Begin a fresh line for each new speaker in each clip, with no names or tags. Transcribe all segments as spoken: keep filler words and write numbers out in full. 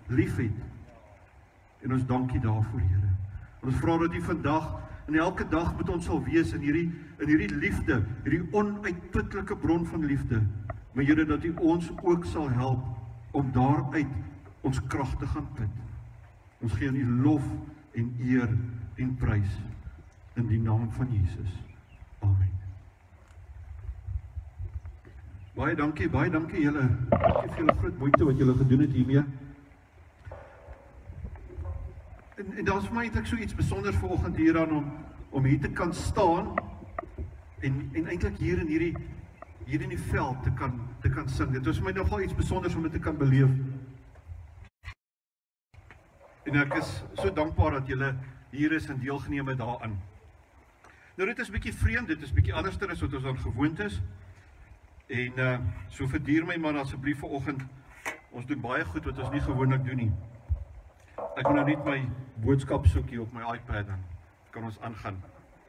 lief het. En ons dankie daarvoor, Here. Ons vra dat U vandag en elke dag met ons sal wees in hierdie, in hierdie liefde, hierdie onuitputlike bron van liefde. Maar Here, dat U ons ook sal help om daaruit ons krag te gaan put. Ons gee aan U lof en eer en prys in die naam van Jesus. Amen. Baie dankie, baie dankie julle. Dankie vir julle groot moeite wat julle gedoen het hiermee. En, en daar is vir my eintlik so iets besonders vanoggend hier aan om, om hier te kan staan en, en eintlik hier in hierdie hier in die veld te kan, te kan sing. Dit was vir my nogal iets besonders om dit te kan beleef. En ek is so dankbaar dat julle hier is en deelgeneem het daaraan. Nou dit is bietjie vreemd, dit is bietjie anderster as wat ons aan gewoond is. En uh, so verduur my man asseblief vanoggend. Ons doen baie goed wat ons nie gewoonlik doen nie. Ek moet nou net my boodskap soek hier op my iPad, dan kan ons aangaan.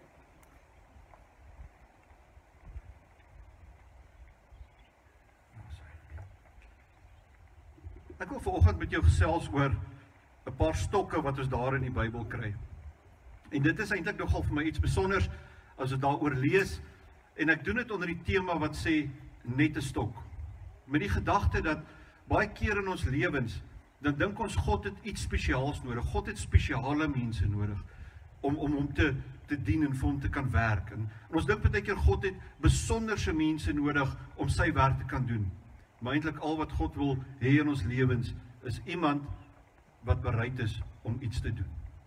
Ek wil vanoggend met jou gesels oor 'n paar stokke wat ons daar in die Bybel kry. En dit is eintlik nogal vir my iets besonders as ek daaroor lees, en ek doen dit onder die tema wat sê net 'n stok. Met die gedagte dat baie keer in ons lewens dan dink ons God het iets spesiaals nodig. God het spesiale mense nodig om om hom te te dien en vir hom te kan werk. En, en ons dink baie keer God het besonderse mense nodig om sy werk te kan doen. Maar eintlik al wat God wil hê in ons lewens is iemand wat bereid is om iets te doen.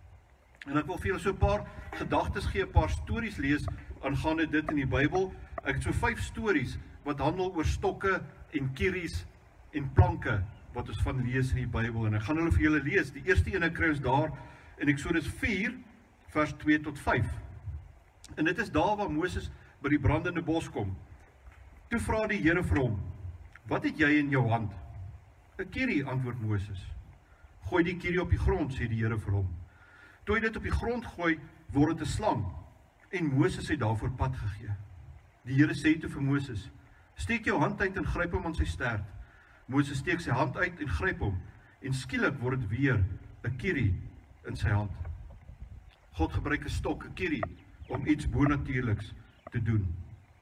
En ek wil vir julle so 'n paar gedagtes gee, 'n paar stories lees aangaande dit in die Bybel. Ek het so vyf stories wat handel oor stokke en kieries en planke wat ons van lees in die Bybel, en ek gaan hulle vir julle lees. Die eerste ene kry ons daar in Eksodus vier vers twee tot vyf. En dit is daar waar Moses by die brandende bos kom. Toe vra die Here vir hom: "Wat het jy in jou hand?" "'n kierie," antwoord Moses. "Gooi die kierie op die grond," sê die Here vir hom. Toe hy dit op die grond gooi, word dit 'n slang, en Moses het daarvoor pad gegee. Die Here sê toe vir Moses: "Steek jou hand uit en gryp hom aan sy stert." Moses steek sy hand uit en gryp hom, en skielik word dit weer 'n kierie in sy hand. God gebruik 'n stok, 'n kierie, om iets bonatuurliks te doen.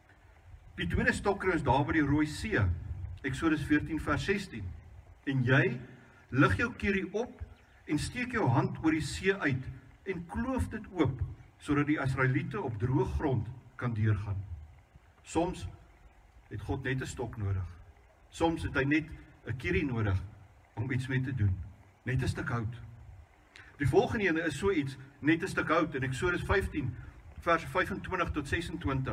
Die tweede stok kry ons daar by die Rooi See, Eksodus veertien vers sestien. "En jy lig jou kierie op en steek jou hand oor die see uit en kloof dit oop, sodat die Israeliete op droë grond kan deurgaan." Soms het God net 'n stok nodig. Soms het hy net 'n kierie nodig om iets mee te doen. Net 'n stuk hout. Die volgende ene is so iets, net 'n stuk hout, in Eksodus vyftien vers vyfentwintig tot sesentwintig.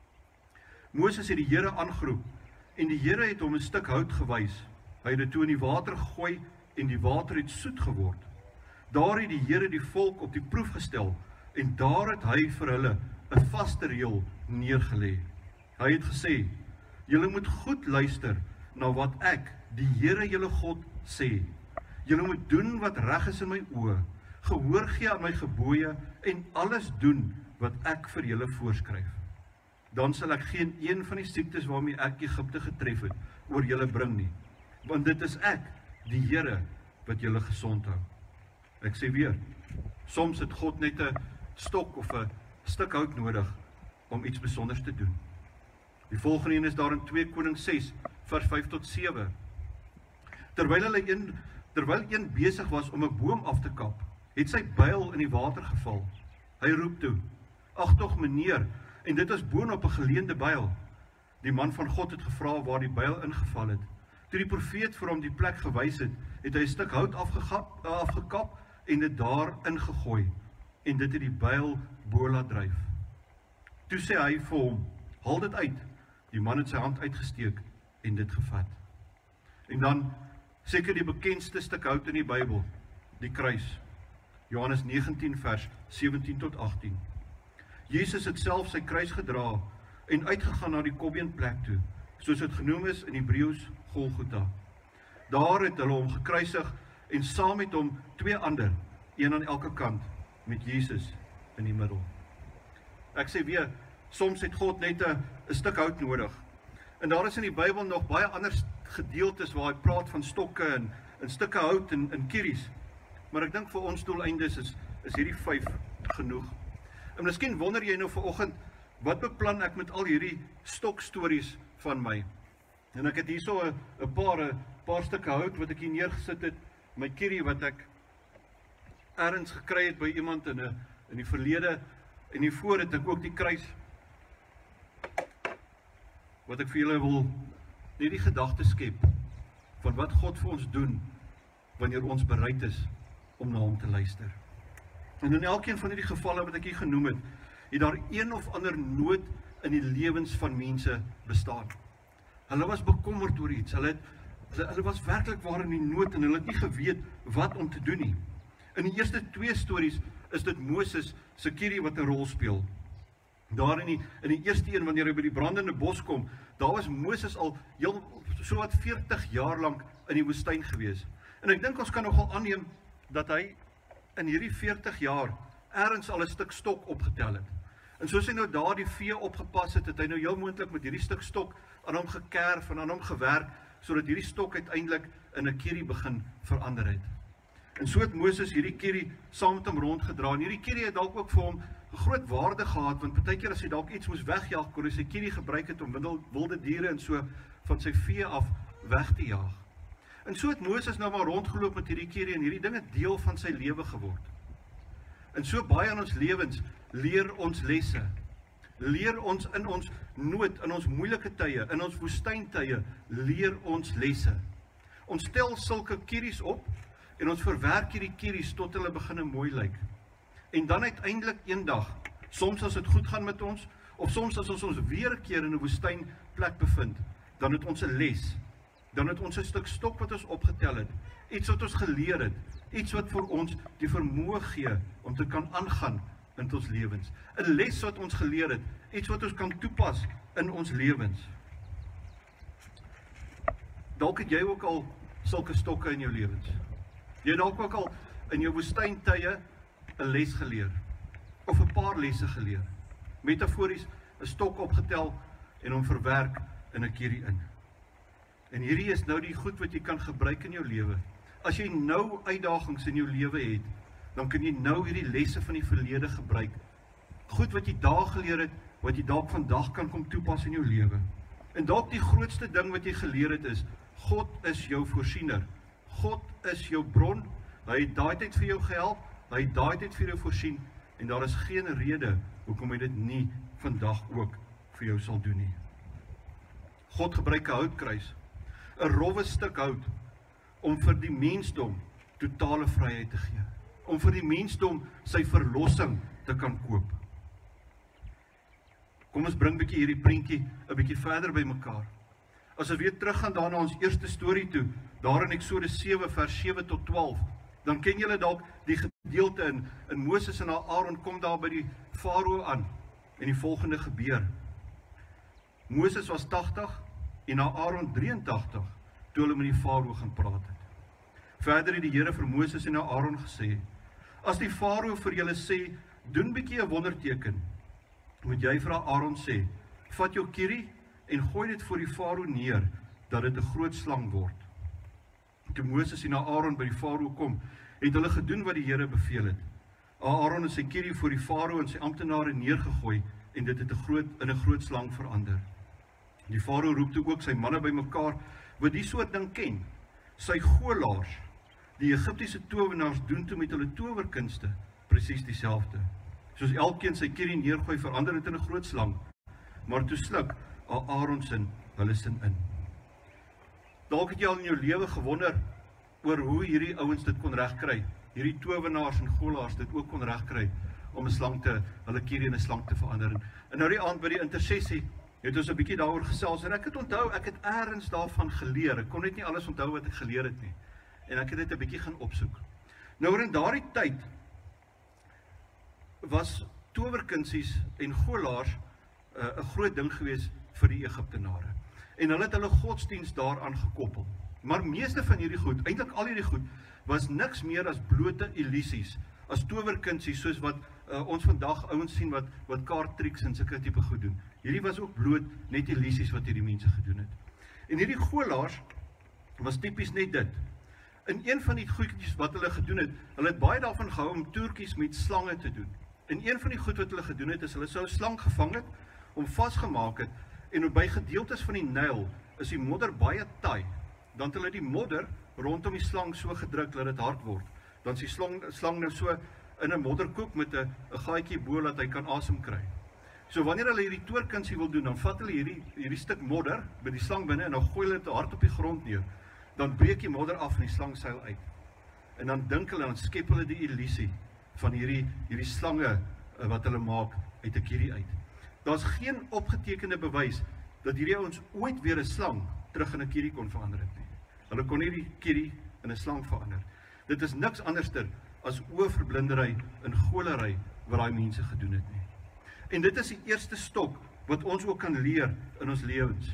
Moses het die Here aangeroep, en die Here het hom 'n stuk hout gewys. Hy het dit toe in die water gegooi, en die water het soet geword. Daar het die Here die volk op die proef gestel, en daar het hy vir hulle 'n vaste reël neergelê. Hy het gesê: "Julle moet goed luister na wat ek, die Here julle God, sê. Julle moet doen wat reg is in my oë, gehoor gee aan my gebooie, en alles doen wat ek vir julle voorskryf. Dan sal ek geen een van die siektes waarmee ek Egipte getref het, oor julle bring nie. Want dit is ek, die Here, wat julle gesond hou." Ek sê weer, soms het God net 'n stok of 'n stuk hout nodig om iets besonders te doen. Die volgende een is daar in twee Konings ses vers vyf tot sewe. Terwyl hulle een terwyl een besig was om 'n boom af te kap, het sy byl in die water geval. Hy roep toe: "Ag tog meneer," en dit was boonop 'n geleende byl. Die man van God het gevra waar die byl ingeval het. Toe die profeet vir hom die plek gewys het, het hy 'n stuk hout afgekap, afgekap en dit daar ingegooi, en dit het die byl bo laat dryf. Toe sê hy vir hom: "Haal dit uit." Die man het sy hand uitgesteek en dit gevat. En dan seker die bekendste stuk hout in die Bybel, die kruis. Johannes negentien vers sewentien tot agttien. Jesus het self sy kruis gedra en uitgegaan na die Kobbeenplek toe, soos dit genoem is in Hebreëus Golgotha. Daar het hulle hom gekruisig en saam met hom twee ander, een aan elke kant, met Jesus in die middel. Ek sê weer, soms het God net 'n 'n stuk hout nodig. En daar is in die Bybel nog baie ander gedeeltes waar hy praat van stokke en, in stukke hout en in kieries. Maar ek dink vir ons doeleindes is, is hierdie vyf genoeg. En miskien wonder jy nou vanoggend, wat beplan ek met al hierdie stokstories van my? En ek het hier so 'n paar, 'n paar stukke hout wat ek hier neergesit het, my kierie wat ek ergens gekry het by iemand in, 'n, in die verlede, en hiervoor het ek ook die kruis, wat ek vir julle wil net die gedagte skep, van wat God vir ons doen, wanneer ons bereid is, om na hom te luister. En in elkeen van hierdie gevalle wat ek hier genoem het, het daar een of ander nood in die lewens van mense bestaan. Hulle was bekommerd oor iets, hulle, het, hulle, hulle was werklik waar in die nood, en hulle het nie geweet wat om te doen nie. In die eerste twee stories is dit Moses se kierie wat 'n rol speel. Daar in die, in die eerste een, wanneer hy by die brandende bos kom, daar was Moses al heel, so wat veertig jaar lank in die woestyn gewees. En ek dink ons kan nogal aanneem, dat hy in hierdie veertig jaar ergens al 'n stuk stok opgetel het. En soos hy nou daar die vee opgepas het, het hy nou heel moontlik met hierdie stuk stok aan hom gekerf en aan hom gewerk, sodat hierdie stok uiteindelik in 'n kierie begin verander het. En so het Moses hierdie kierie saam met hom rondgedra, en hierdie kierie het dalk ook vir hom 'n groot waarde gehad, want partykeer as hy dalk iets moes wegjaag, kon hy sy kierie gebruik het om wilde diere en so van sy vee af weg te jaag. En so het Moses nou maar rondgeloop met hierdie kierie, en hierdie ding het deel van sy lewe geword. En so baie in ons lewens leer ons lesse. Leer ons in ons nood, in ons moeilike tye, in ons woestyntye, leer ons lesse. Ons stel sulke kieries op, en ons verwerk hierdie kieries tot hulle begin mooi lyk. En dan uiteindelik eendag, soms as dit goed gaan met ons, of soms as ons ons weer 'n keer in 'n woestynplek bevind, dan het ons 'n les. Dan het ons 'n stuk stok wat ons opgetel het, iets wat ons geleer het, iets wat vir ons die vermoë gee om te kan aangaan in ons lewens. 'n Les wat ons geleer het, iets wat ons kan toepas in ons lewens. Dalk het jy ook al sulke stokke in jou lewens. Jy het dalk ook al in jou woestyntye 'n les geleer, of 'n paar lesse geleer. Metafories 'n stok opgetel en hom verwerk in 'n kierie in. En hierdie is nou die goed wat jy kan gebruik in jou lewe. As jy nou uitdagings in jou lewe het, dan kan jy nou hierdie lesse van die verlede gebruik. Goed wat jy daar geleer het, wat jy dalk vandag kan kom toepas in jou lewe. En dalk die grootste ding wat jy geleer het is, God is jou voorsiener. God is jou bron. Hy het daai tyd vir jou gehelp, hy het daai tyd vir jou voorsien, en daar is geen rede hoekom hy dit nie vandag ook vir jou sal doen nie. God gebruik 'n houtkruis, 'n rowwe stuk hout, om vir die mensdom totale vryheid te gee, om vir die mensdom sy verlossing te kan koop. Kom ons bring bietjie hierdie prentjie 'n bietjie verder by mekaar. As ons weer teruggaan daar na ons eerste storie toe, daar in Eksodus sewe vers sewe tot twaalf, dan ken julle dalk die gedeelte in, in Moses en Aaron kom daar by die Farao aan, en die volgende gebeur. Moses was tagtig, en Aaron drieëntagtig, toe hulle met die Farao gaan praat het. Verder het die Here vir Moses en Aaron gesê, as die Farao vir julle sê, doen bietjie 'n wonderteken, moet jy vir Aaron sê, vat jou kierie en gooi dit voor die Farao neer, dat dit 'n groot slang word. Toe Moses en Aaron by die Farao kom, het hulle gedoen wat die Here beveel het. Aaron het sy kierie voor die Farao en sy amptenare neergegooi, en dit het 'n groot, in 'n groot slang verander. Die Farao roep toe ook sy manne bymekaar, wat die soort ding ken, sy golaars, die Egiptiese towenaars doen toe met hulle towerkunste, presies dieselfde. Soos elkeen sy kierie neergooi, verander dit in 'n groot slang, maar toe sluk Aaron sin hulle sin in. Dalk het jy al in jou lewe gewonder oor hoe hierdie ouens dit kon regkry, hierdie towenaars en golaars dit ook kon regkry om 'n slang te, hulle kierie in 'n slang te verander. En nou die aand by die intersessie het ons 'n bietjie daaroor gesels, en ek het onthou, ek het eers daarvan geleer. Ek kon net nie alles onthou wat ek geleer het nie, en ek het dit 'n bietjie gaan opsoek. Nou in daardie tyd was towerkunsies en golaars 'n uh, groot ding gewees vir die Egiptenare. En hulle het hulle godsdiens daaraan gekoppel. Maar meeste van hierdie goed, eintlik al hierdie goed, was niks meer as blote illusies, as towerkunsies, soos wat uh, ons vandag ouens sien wat, wat kaarttriks en sulke tipe goed doen. Hierdie was ook bloot net illusies wat hierdie mense gedoen het. En hierdie golaars was tipies net dit. In een van die goedjies wat hulle gedoen het, hulle het baie daarvan gehou om toertjies met slange te doen. En een van die goed wat hulle gedoen het, is hulle sou 'n slang gevang het, om vasgemaak het, en by gedeeltes van die Nyl is die modder baie taai. Dan het hulle die modder rondom die slang so gedruk dat dit hard word. Dan is die slang, slang nou so in 'n modderkoek met 'n 'n gaatjie bo dat hy kan asem kry. So wanneer hulle hierdie toorkunsie wil doen, dan vat hulle hierdie hierdie stuk modder by die slang binne en dan gooi hulle dit hard op die grond neer. Dan breek die modder af en die slang seil uit. En dan dink hulle, dan skep hulle die illusie van hierdie hierdie slange uh, wat hulle maak uit 'n kierie uit. Daar's geen opgetekende bewys dat hierdie ouens ooit weer 'n slang terug in 'n kierie kon verander het nie. Hulle kon nie die kierie in 'n slang verander. Dit is niks anderster as oorverblindery en golery wat daai mense gedoen het nie. En dit is die eerste stok wat ons ook kan leer in ons lewens.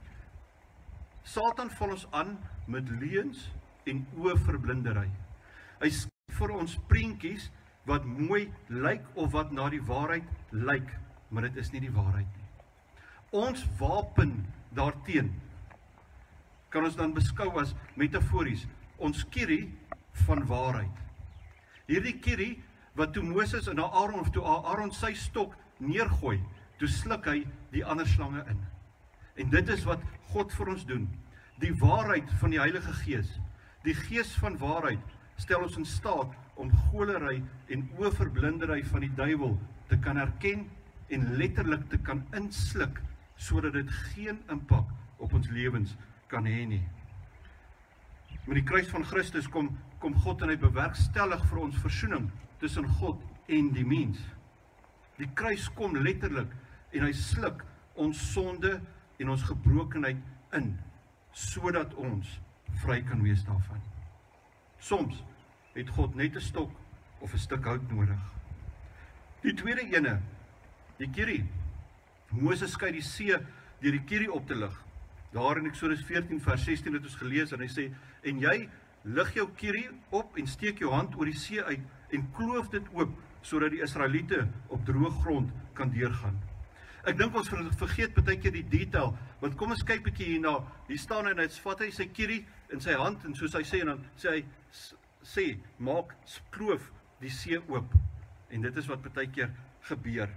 Satan val ons aan met leuns en oorverblindery. Hy skep vir ons prentjies wat mooi lyk of wat na die waarheid lyk, maar dit is nie die waarheid nie. Ons wapen daarteen kan ons dan beskou as metafories, ons kierie van waarheid. Hierdie kierie wat toe Moses en Aaron of toe Aaron sy stok neergooi, toe sluk hy die ander slange in. En dit is wat God vir ons doen. Die waarheid van die Heilige Gees, die Gees van waarheid, stel ons in staat om golery en oorverblindery van die duiwel te kan herken en letterlik te kan insluk, sodat dit geen impak op ons lewens kan hê nie. Met die kruis van Christus kom, kom God en hy bewerkstellig vir ons versoening tussen God en die mens. Die kruis kom letterlik en hy sluk ons sonde en ons gebrokenheid in, sodat ons vry kan wees daarvan. Soms het God net 'n stok of 'n stuk hout nodig. Die tweede ene, die kierie. Moses skei die see deur die kierie op te lig. Daar in Eksodus veertien vers sestien het ons gelees en hy sê, en jy lig jou kierie op en steek jou hand oor die see uit en kloof dit oop, sodat die Israeliete op droë grond kan deurgaan. Ek dink ons vergeet baie keer die detail, want kom ons kyk bietjie hierna, hier staan hy en hy vat hy sy kierie in sy hand, en soos hy sê, en dan sê hy, sê, maak, kloof die see oop, en dit is wat baie keer gebeur.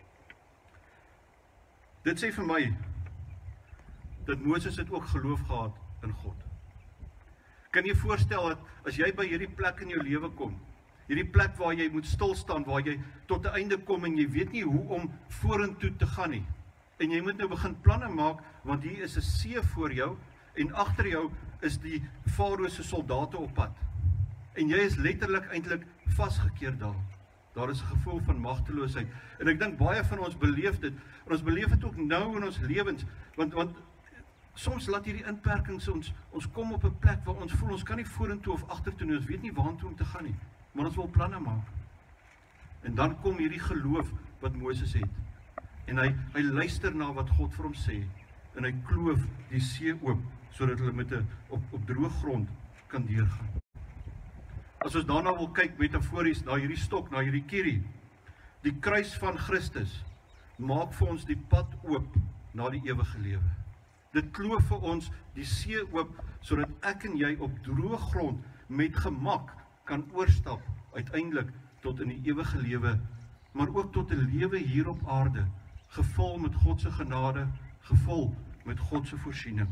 Dit sê vir my, dat Moses het ook geloof gehad in God. Kan jy voorstel dat, as jy by hierdie plek in jou lewe kom, hierdie plek waar jy moet stilstaan, waar jy tot 'n einde kom en jy weet nie hoe om vorentoe te gaan nie. En jy moet nou begin planne maak, want hier is 'n see voor jou, en agter jou is die Farao se soldate op pad. En jy is letterlik eintlik vasgekeer daar. Daar is 'n gevoel van magteloosheid. En ek dink baie van ons beleef dit, en ons beleef dit ook nou in ons lewens, want, want soms laat hierdie inperkings ons, ons kom op 'n plek waar ons voel, ons kan nie vorentoe of agtertoe nie, ons weet nie waartoe om te gaan nie. Maar ons wil planne maak. En dan kom hierdie geloof wat Moses het. En hy, hy luister na wat God vir hom sê. En hy kloof die see oop, sodat hulle met 'n op, op droë grond kan deurgaan. As ons daarna wil kyk metafories na hierdie stok, na hierdie kierie, die kruis van Christus maak vir ons die pad oop na die ewige lewe. Dit kloof vir ons die see oop, sodat ek en jy op droë grond met gemak kan oorstap uiteindelik tot in die ewige lewe, maar ook tot 'n lewe hier op aarde, gevul met God se genade, gevul met God se voorsiening.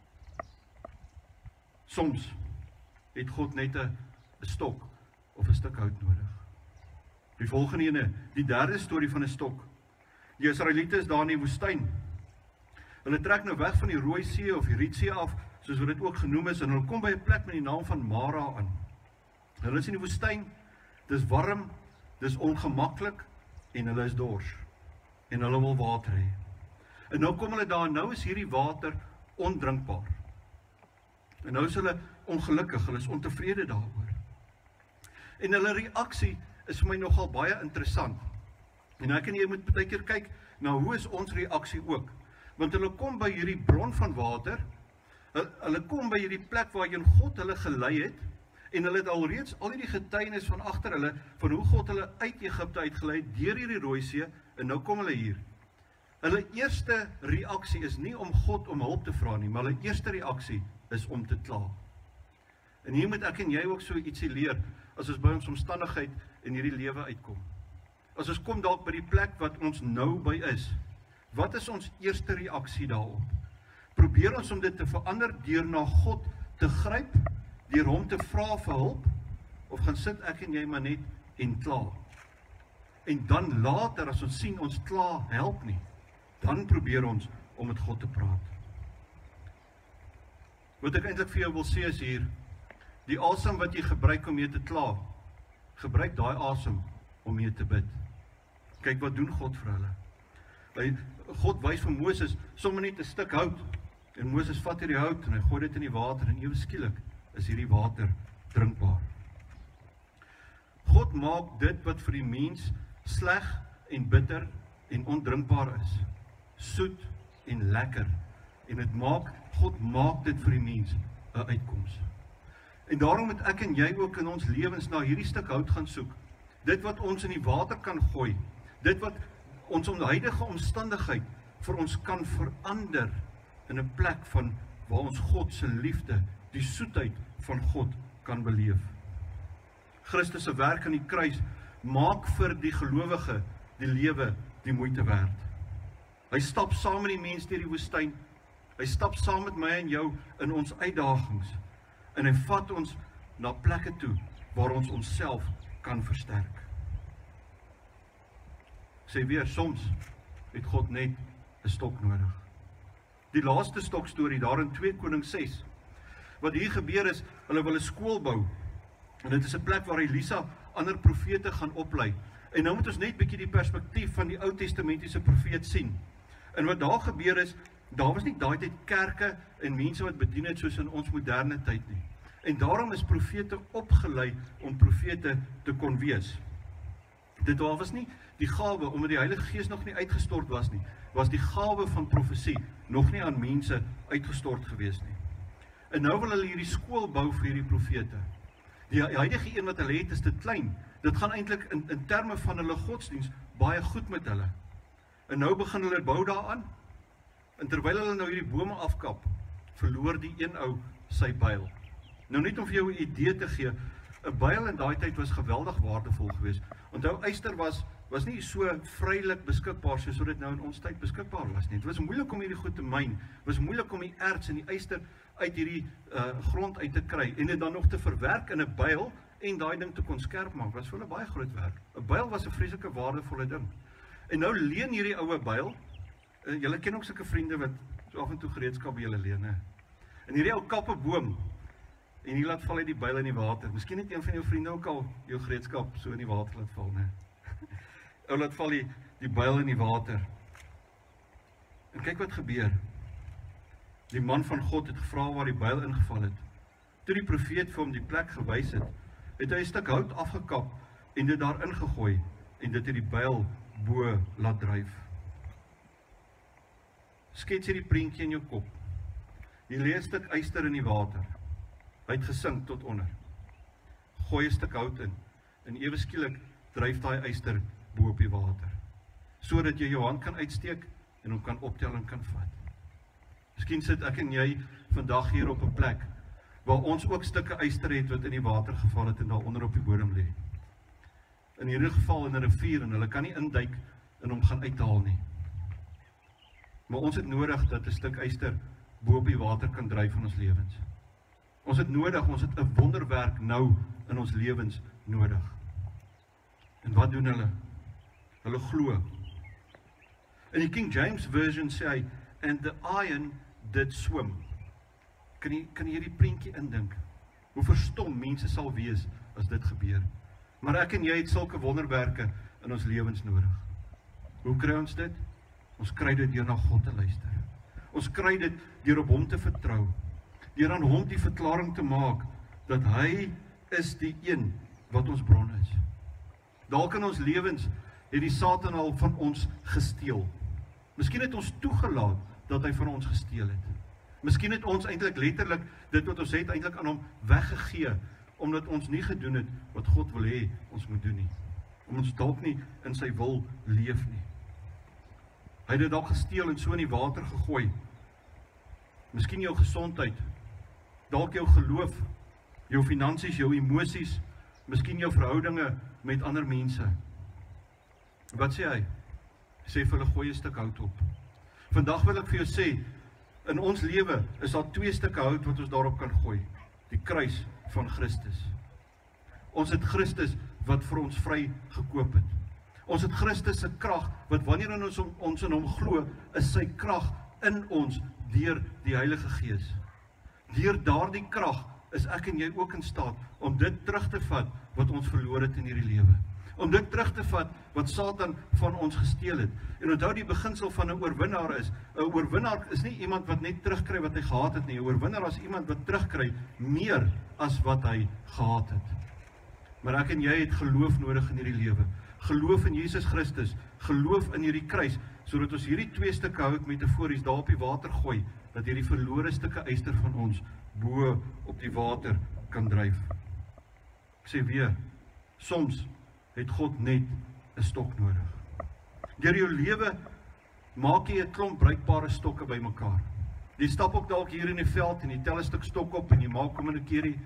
Soms het God net 'n stok of 'n stuk hout nodig. Die volgende ene, die derde storie van 'n stok. Die Israeliete is daar in die woestyn. Hulle trek nou weg van die Rooi See of die Rietsee af, soos wat dit ook genoem is, en hulle kom by 'n plek met die naam van Mara aan. Hulle is in die woestyn, dis warm, dis ongemaklik, en hulle is dors. En hulle wil water hê. En nou kom hulle daar, en nou is hierdie water ondrinkbaar. En nou is hulle ongelukkig, hulle is ontevrede daaroor. En hulle reaksie is vir my nogal baie interessant. En ek en jy moet baie keer kyk, nou hoe is ons reaksie ook? Want hulle kom by hierdie bron van water, hulle, hulle kom by hierdie plek waarin God hulle gelei het, en hulle het alreeds al hierdie getuienis van agter hulle, van hoe God hulle uit Egipte uitgelei het, deur hierdie Rooi See, en nou kom hulle hier. Hulle eerste reaksie is nie om God om hulp te vra nie, maar hulle eerste reaksie is om te kla. En hier moet ek en jy ook so ietsie leer, as ons by ons omstandigheid in hierdie lewe uitkom. As ons kom dalk by die plek wat ons nou by is, wat is ons eerste reaksie daarop? Probeer ons om dit te verander deur na God te gryp, deur hom te vra vir hulp, of gaan sit ek en jy maar net en kla? En dan later, as ons sien ons kla help nie, dan probeer ons om met God te praat. Wat ek eintlik vir jou wil sê is hier, die asem wat jy gebruik om mee te kla, gebruik daai asem om mee te bid. Kyk wat doen God vir hulle. Hy, God wys vir Moses sommer net 'n stuk hout, en Moses vat hierdie hout en hy gooi dit in die water, en ewe skielik is hierdie water drinkbaar. God maak dit wat vir die mens sleg en bitter en ondrinkbaar is, soet en lekker, en het maak, God maak dit vir die mens 'n uitkoms. En daarom moet ek en jy ook in ons lewens na hierdie stuk hout gaan soek, dit wat ons in die water kan gooi, dit wat ons huidige omstandigheid vir ons kan verander in 'n plek van waar ons God se liefde, die soetheid van God kan beleef. Christus se werk aan die kruis maak vir die gelowige die lewe die moeite werd. Hy stap saam met die mens deur die woestyn, hy stap saam met my en jou in ons uitdagings, en hy vat ons na plekke toe waar ons onsself kan versterk. Sê weer, soms het God net 'n stok nodig. Die laaste stokstorie daar in twee Konings ses. Wat hier gebeur is, hulle wil 'n skool bou. En dit is 'n plek waar Elisa ander profete gaan oplei. En nou moet ons net bietjie die perspektief van die Ou Testamentiese profeet sien. En wat daar gebeur is, daar was nie daai tyd kerke en mense wat bedien het soos in ons moderne tyd nie. En daarom is profete opgelei om profete te kon wees. Dit was nie die gawe, omdat die Heilige Gees nog nie uitgestort was nie, was die gawe van profesie nog nie aan mense uitgestort gewees nie. En nou wil hulle hierdie skool bou vir hierdie profete. Die huidige een wat hulle het is te klein. Dit gaan eintlik in, in terme van hulle godsdiens baie goed met hulle. En nou begin hulle bou daaraan. En terwyl hulle nou hierdie bome afkap, verloor die een ou sy byl. Nou net om vir jou 'n idee te gee, 'n byl in daai tyd was geweldig waardevol geweest. Onthou, yster was was nie so vrylik beskikbaar soos dit nou in ons tyd beskikbaar was nie. Dit was moeilik om hierdie goed te myn. Dit was moeilik om die erts en die yster uit hierdie uh, grond uit te kry en dit dan nog te verwerk in 'n byl en daai ding te kon skerp maak. Was vir hulle baie groot werk. 'n Byl was 'n vreeslike waardevolle ding. En nou leen hierdie oue byl. Uh, julle ken ook sulke vriende wat so af en toe gereedskap by julle leen, hè. En hierdie ou kap 'n boom en hier laat val hy die byl in die water. Miskien het een van jou vriende ook al jou gereedskap so in die water laat val, né? Ou laat val die, die byl in die water. En kyk wat gebeur. Die man van God het gevra waar die byl ingeval het. Toe die profeet vir hom die plek gewys het, het hy 'n stuk hout afgekap en dit daar ingegooi en dit het die byl bo laat dryf. Skets hierdie prentjie in jou kop. Jy lê 'n stuk yster in die water. Hy het gesink tot onder. Gooi 'n stuk hout in en ewe skielik dryf daai yster bo op die water, sodat jy jou hand kan uitsteek en hom kan optel en kan vat. Miskien sit ek en jy vandag hier op 'n plek waar ons ook stukke yster het wat in die water geval het en daar onder op die bodem lê. In hierdie geval in 'n rivier en hulle kan nie induik en hom gaan uithaal nie. Maar ons het nodig dat 'n stuk yster bo op die water kan dryf in ons lewens. Ons het nodig, ons het 'n wonderwerk nou in ons lewens nodig. En wat doen hulle? Hulle glo. In die King James Version sê hy, and the iron did swim. Kan jy, kan jy hierdie prentjie indink? Hoe verstom mense sal wees as dit gebeur. Maar ek en jy het sulke wonderwerke in ons lewens nodig. Hoe kry ons dit? Ons kry dit deur na God te luister. Ons kry dit deur op hom te vertrou. Deur aan hom die verklaring te maak dat hy is die een wat ons bron is. Dalk in ons lewens het die Satan al van ons gesteel. Miskien het ons toegelaat dat hy van ons gesteel het. Miskien het ons eintlik letterlik dit wat ons het eintlik aan hom weggegee, omdat ons nie gedoen het wat God wil hê ons moet doen nie. Om ons dalk nie in sy wil leef nie. Hy het dit dalk gesteel en so in die water gegooi. Miskien jou gesondheid, dalk jou geloof, jou finansies, jou emosies, miskien jou verhoudinge met ander mense. Wat sê hy? Hy sê vir hulle gooi 'n stuk hout op. Vandag wil ek vir jou sê, in ons lewe is daar twee stukke hout wat ons daarop kan gooi. Die kruis van Christus. Ons het Christus wat vir ons vry gekoop het. Ons het Christus se krag, wat wanneer ons, ons in hom glo, is sy krag in ons, deur die Heilige Gees. Deur daardie krag is ek en jy ook in staat, om dit terug te vat, wat ons verloor het in hierdie lewe. Om dit terug te vat, wat Satan van ons gesteel het. En onthou die beginsel van 'n oorwinnaar is, 'n oorwinnaar is nie iemand wat net terugkry wat hy gehad het nie. 'n Oorwinnaar is iemand wat terugkry, meer as wat hy gehad het. Maar ek en jy het geloof nodig in hierdie lewe. Geloof in Jesus Christus, geloof in hierdie kruis, sodat ons hierdie twee stukke hout metafories daar op die water gooi, dat hierdie verlore stukke yster van ons bo op die water kan dryf. Ek sê weer, soms het God net 'n stok nodig. Deur jou lewe maak jy 'n klomp bruikbare stokke bymekaar. Jy stap ook dalk hier in die veld en jy tel 'n stuk stok op en jy maak hom in 'n keerie.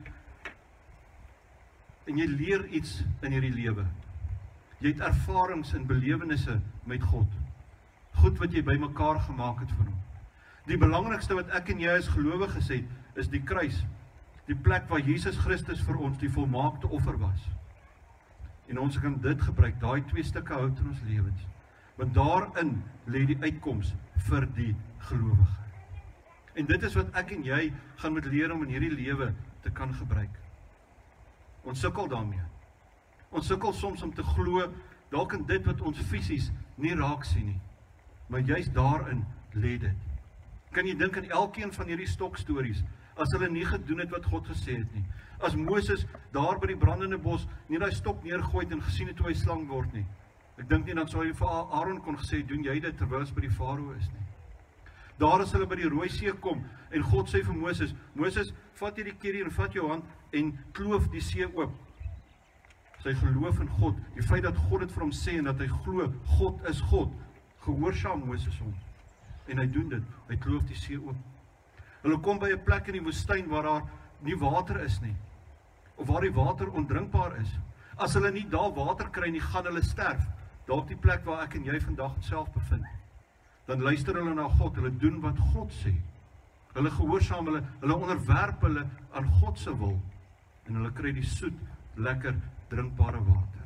En jy leer iets in hierdie lewe. Jy het ervarings en belewennisse met God. Goed wat jy bymekaar gemaak het van hom. Die belangrikste wat ek en jy as gelowiges het, is die kruis. Die plek waar Jesus Christus vir ons die volmaakte offer was. En ons kan dit gebruik, daai twee stukke hout in ons lewens. Want daarin lê die uitkoms vir die gelowige. En dit is wat ek en jy gaan moet leer om in hierdie lewe te kan gebruik. Ons sukkel daarmee. Ons sukkel soms om te glo, dalk in dit wat ons fisies nie raak sien nie. Maar juist daarin lê dit. Kan jy dink aan elkeen van hierdie stokstories, as hulle nie gedoen het wat God gesê het nie. As Moses daar by die brandende bos nie daai stok neergooi het en gesien het hoe hy slang word nie. Ek dink nie dan sou hy vir Aaron kon gesê, doen jy dit terwyl ons by die farao is nie. Daar as hulle by die Rooi See kom en God sê vir Moses, Moses, vat hierdie kerie en vat jou hand en kloof die see oop. Sy geloof in God, die feit dat God dit vir hom sê en dat hy glo, God is God, gehoorsaam Moses hom. En hy doen dit, hy kloof die see oop. Hulle kom by 'n plek in die woestyn waar daar nie water is nie, of waar die water ondrinkbaar is. As hulle nie daar water kry nie, gaan hulle sterf. Dalk die plek waar ek en jy vandag onsself bevind. Dan luister hulle na God, hulle doen wat God sê. Hulle gehoorsaam, hulle, hulle onderwerp hulle aan God se wil. En hulle kry die soet, lekker, drinkbare water.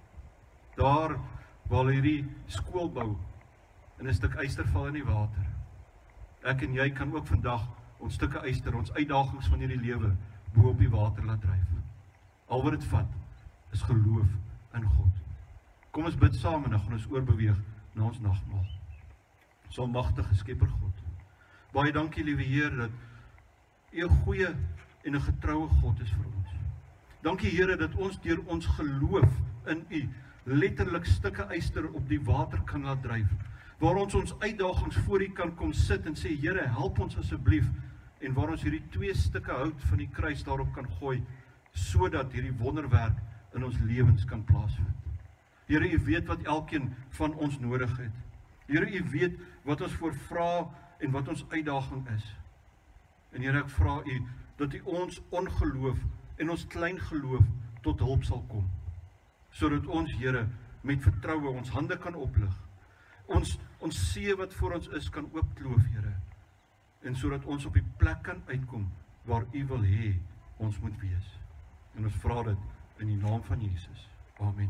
Daar waar hulle hierdie skool bou, en 'n stuk yster val in die water. Ek en jy kan ook vandag ons stukke yster, ons uitdagings van hierdie lewe, bo op die water laat dryf. Al wat dit vat, is geloof in God. Kom ons bid saam en dan gaan ons oorbeweeg na ons nagmaal. So magtige Skepper God. Baie dankie, liewe Heer, dat U 'n goeie en 'n getroue God is vir ons. Dankie, Here, dat ons deur ons geloof in U letterlik stukke yster op die water kan laat dryf. Waar ons ons uitdagings voor U kan kom sit en sê, Here, help ons asseblief. En waar ons hierdie twee stukke hout van die kruis daarop kan gooi, sodat hierdie wonderwerk in ons lewens kan plaasvind. Here, U weet wat elkeen van ons nodig het. Here, U weet wat ons voor vra en wat ons uitdaging is. En Here, ek vra U dat U ons ongeloof en ons klein geloof tot hulp sal kom. Sodat ons, Here, met vertroue ons hande kan oplig. Ons, ons see wat voor ons is kan oopkloof, Here. En sodat ons op die plek kan uitkom waar U wil hê ons moet wees. En ons vra dit in die naam van Jesus. Amen.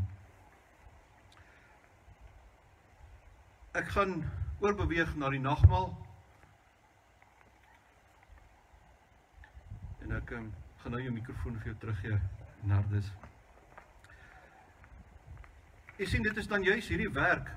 Ek gaan oorbeweeg na die nagmaal. En ek um, gaan nou jou mikrofoon vir jou teruggee, Nardus. Jy sien, dit is dan juist hierdie werk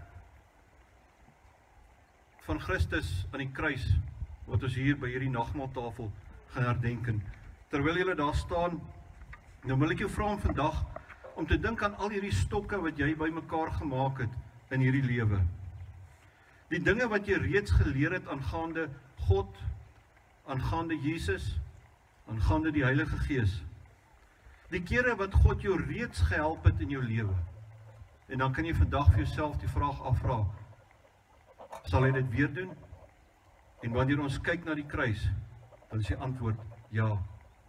van Christus aan die kruis, wat ons hier by hierdie nagmaaltafel gaan herdenken. Terwyl julle daar staan, nou wil ek jou vra om vandag, om te dink aan al hierdie stokke wat jy bymekaar gemaak het in hierdie lewe. Die dinge wat jy reeds geleer het aangaande God, aangaande Jesus, aangaande die Heilige Gees. Die kere wat God jou reeds gehelp het in jou lewe. En dan kan jy vandag vir jouself die vraag afvra, sal hy dit weer doen? En wanneer ons kyk na die kruis, dan is die antwoord ja.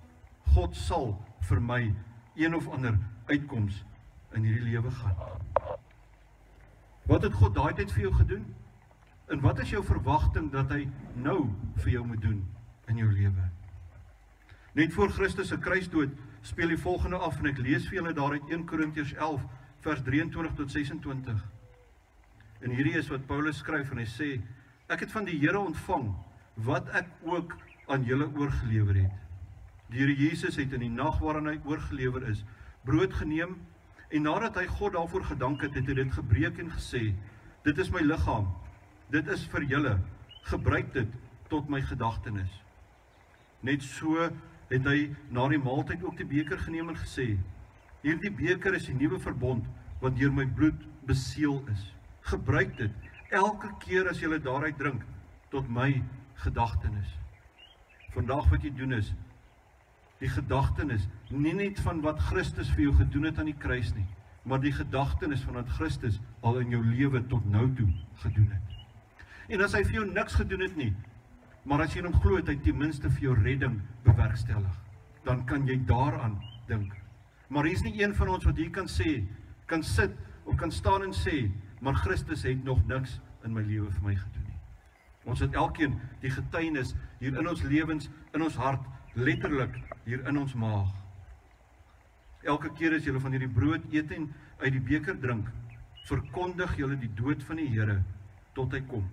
God sal vir my een of ander uitkoms in hierdie lewe gaan. Wat het God daai tyd vir jou gedoen? En wat is jou verwagting dat hy nou vir jou moet doen in jou lewe? Net voor Christus se kruisdood speel die volgende af en ek lees vir julle daar uit eerste Korintiërs elf vers drieëntwintig tot sesentwintig. En hierdie is wat Paulus skryf en hy sê: Ek het van die Here ontvang wat ek ook aan julle oorgelewer het. Die Here Jesus het in die nag waarin hy oorgelewer is, brood geneem en nadat hy God daarvoor gedank het, het hy dit gebreek en gesê: Dit is my liggaam, dit is vir julle, gebruik dit tot my gedagtenis. Net so het hy na die maaltyd ook die beker geneem en gesê: Hierdie beker is die nuwe verbond wat deur my bloed beseël is. Gebruik dit elke keer as julle daaruit drink tot my gedagtenis. Vandag wat jy doen is die gedagtenis, nie net van wat Christus vir jou gedoen het aan die kruis nie, maar die gedagtenis van wat Christus al in jou lewe tot nou toe gedoen het. En as hy vir jou niks gedoen het nie, maar as jy in hom glo het hy ten minste vir jou redding bewerkstellig, dan kan jy daaraan dink. Maar hier is nie een van ons wat hier kan sê, kan sit of kan staan en sê, maar Christus het nog niks in my lewe vir my gedoen nie. Ons het elkeen die getuienis hier in ons lewens, in ons hart, letterlik hier in ons maag. Elke keer as julle van hierdie brood eet en uit die beker drink, verkondig julle die dood van die Here tot hy kom.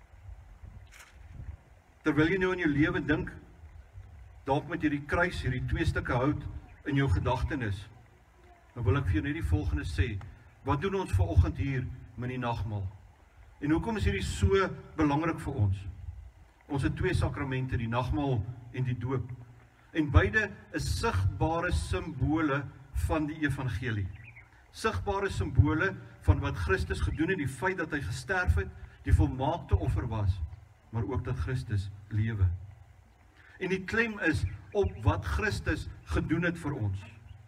Terwyl jy nou in jou lewe dink, dalk met hierdie kruis, hierdie twee stukke hout in jou gedagtenis, dan wil ek vir jou net die volgende sê: wat doen ons vanoggend hier met die nagmaal? En hoekom is hierdie so belangrik vir ons? Ons het twee sakramente, die nagmaal en die doop. En beide is sigbare simbole van die evangelie. Sigbare simbole van wat Christus gedoen het, die feit dat hy gesterf het, die volmaakte offer was, maar ook dat Christus lewe. En die klem is op wat Christus gedoen het vir ons.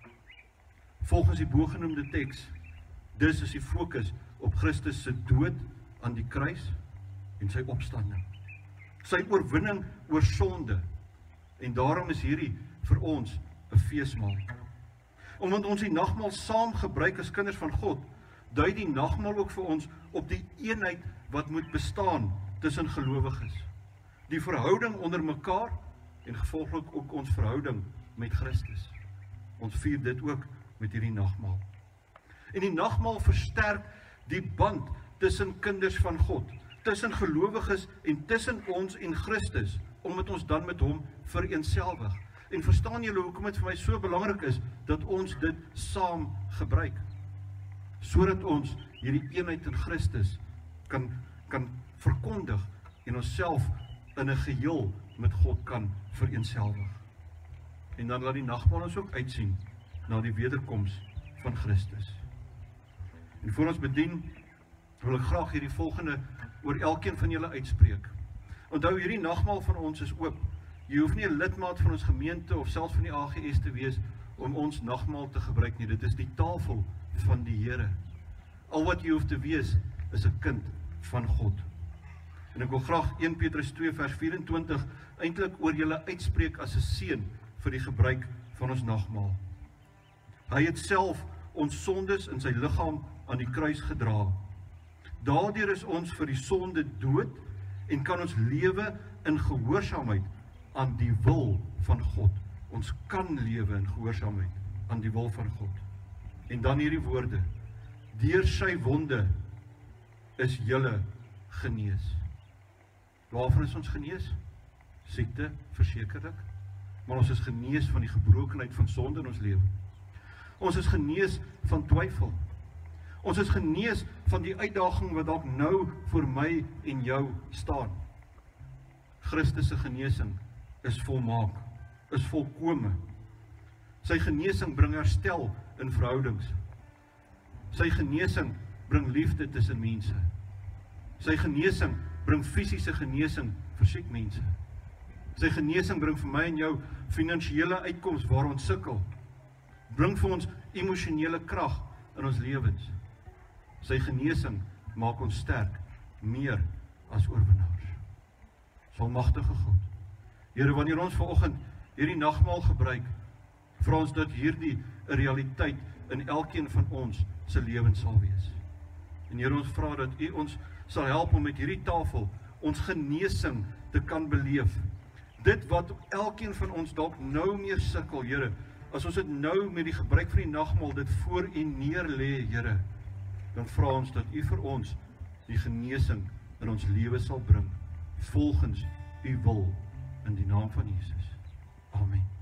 Volgens die bogenoemde teks, dus is die fokus op Christus se dood aan die kruis en sy opstanding. Sy oorwinning oor sonde. En daarom is hierdie vir ons 'n feesmaal. Omdat ons die nagmaal saam gebruik as kinders van God, dui die nagmaal ook vir ons op die eenheid wat moet bestaan tussen gelowiges. Die verhouding onder mekaar en gevolglik ook ons verhouding met Christus. Ons vier dit ook met hierdie nagmaal. En die nagmaal versterk die band tussen kinders van God, tussen gelowiges en tussen ons en Christus, omdat ons dan met hom vereenselwig. En verstaan julle hoekom dit vir my so belangrik is, dat ons dit saam gebruik, sodat ons hierdie eenheid in Christus kan, kan verkondig en onsself in 'n geheel met God kan vereenselwig. En dan laat die nagmaal ons ook uitsien na die wederkoms van Christus. En voor ons bedien, wil ek graag hierdie volgende oor elkeen van julle uitspreek. Onthou, hierdie nagmaal van ons is oop. Jy hoef nie 'n lidmaat van ons gemeente of selfs van die A G S te wees om ons nagmaal te gebruik nie. Dit is die tafel van die Here. Al wat jy hoef te wees is 'n kind van God. En ek wil graag eerste Petrus twee vers vyf-en-twintig eintlik oor julle uitspreek as 'n seën vir die gebruik van ons nagmaal. Hy het self ons sondes in sy liggaam aan die kruis gedra. Daardeur is ons vir die sonde dood en kan ons lewe in gehoorsaamheid aan die wil van God. Ons kan lewe in gehoorsaamheid aan die wil van God. En dan hierdie woorde: deur sy wonde is julle genees. Waarvan is ons genees? Siekte, versekerlik. Maar ons is genees van die gebrokenheid van sonde in ons lewe. Ons is genees van twyfel. Ons is genees van die uitdaging wat dalk nou vir my en jou staan. Christus se genesing is volmaak, is volkome. Sy genesing bring herstel in verhoudings. Sy genesing bring liefde tussen mense. Sy genesing bring fisiese genesing vir siek mense. Sy genesing bring vir my en jou finansiële uitkoms waar ons sukkel. Bring vir ons emosionele krag in ons lewens. Sy genesing maak ons sterk, meer as oorwinnaars. Almagtige God, Here, wanneer ons vanoggend hierdie nagmaal gebruik, Vra ons dat hierdie 'n realiteit in elkeen van ons se lewens sal wees. En Here, ons vra dat U ons sal help om met hierdie tafel ons genesing te kan beleef. Dit wat elkeen van ons dalk nou meer sukkel, Here, as ons dit nou met die gebruik van die nagmaal dit voor U neer lê, Here, dan vra ons dat U vir ons die genesing in ons lewe sal bring, volgens U wil, in die naam van Jesus. Amen.